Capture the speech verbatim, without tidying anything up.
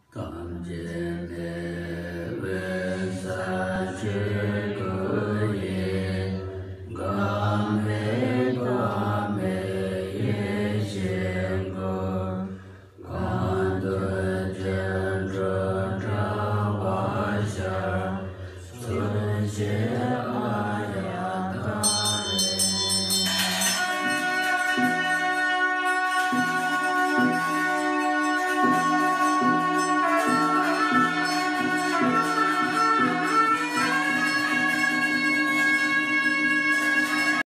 当今的为三世各因，刚美大美也行个，刚顿见着张八仙，尊贤。